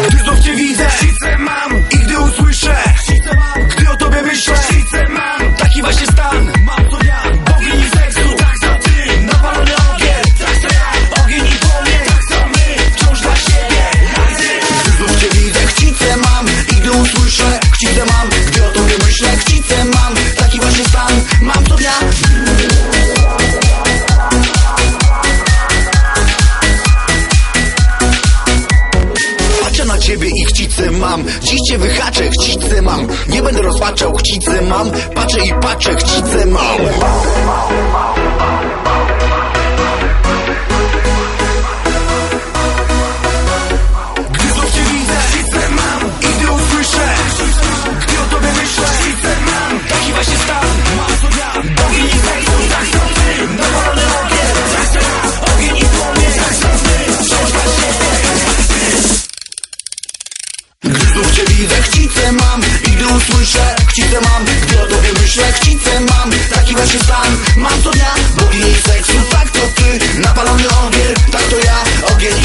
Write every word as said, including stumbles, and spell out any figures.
Gdy znów cię widzę, chcę mam. I gdy usłyszę, chcę mam. Gdy o tobie myślę, chcę mam. Taki właśnie stan, mam to ja. Bogini seksu, tak za ty. Napalony ogień, tak za ja. Ogień i płomień, tak za my. Wciąż dla siebie, jak ty. Gdy znów cię widzę, chcę mam. I gdy usłyszę, chcę mam. Gdy o tobie myślę, chcę mam. Taki właśnie stan, mam to ja. Na ciebie i chcicę mam. Dziś cię wyhaczę, chcicę mam. Nie będę rozpaczał, chcicę mam. Patrzę i patrzę, chcicę mam. Gdy znów cię widzę, chcicę mam. I gdy usłyszę, gdy o tobie myślę, chcicę mam. Taki właśnie stan, mam co ja. Bogini seksu, tak są ty. Napalony ogień, tak są ja. Ogień i płomień, tak są ty. Wciąż dla siebie. Gdy znów cię widzę, chcicę mam. I gdy usłyszę, chcicę mam. Gdy o tobie myślę, chcicę mam. Taki właśnie stan, mam co dnia. Bogini seksu, tak to ty. Napalony ogień, tak to ja. Ogień